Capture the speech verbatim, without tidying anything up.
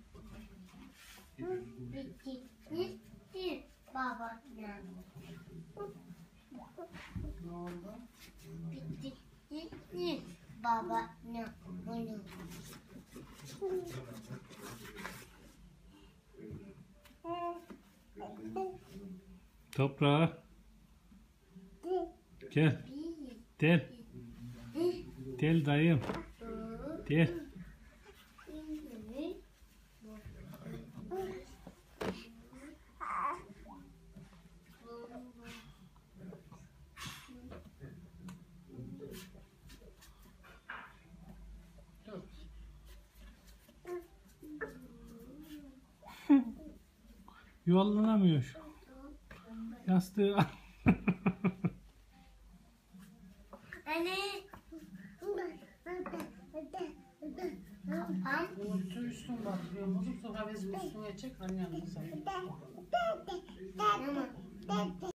Bitti. Bitti. Baba. Ne oldu? Bitti. Bitti. Baba. Ne? Bunu. Toprağa. Gel. Del. Del dayım. Del. Dur. Yuvarlanamıyor şu. Yastığı al. Anne. Am. Bunu su üstüne batırıyor. Bozuk sonra bizim üstüne çek. Annem sen. Mama.